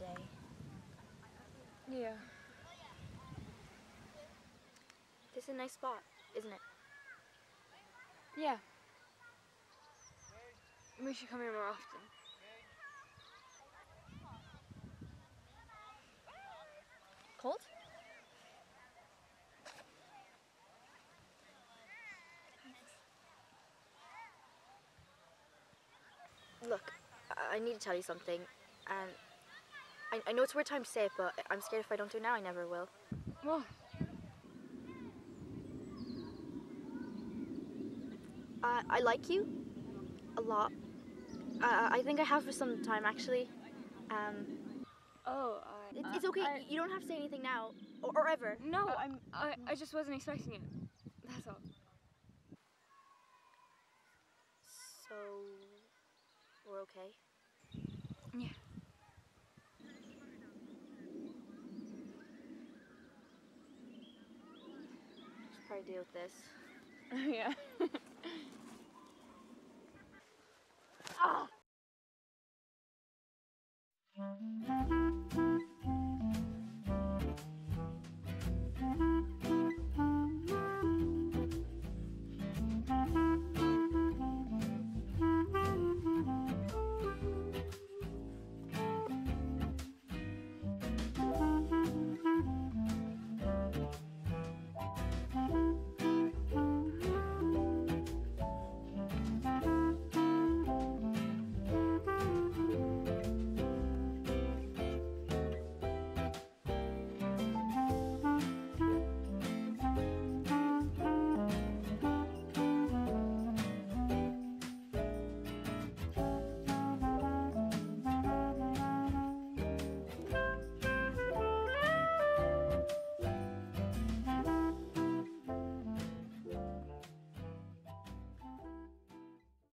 day. Yeah. This is a nice spot, isn't it? Yeah. We should come here more often. Cold? Look, I need to tell you something, and I know it's a weird time to say it, but I'm scared if I don't do it now, I never will. What? I like you a lot. I think I have for some time, actually. Oh, It's okay. You don't have to say anything now, or ever. No, I just wasn't expecting it. That's all. So, we're okay? Yeah. Should probably deal with this. Yeah. Ah!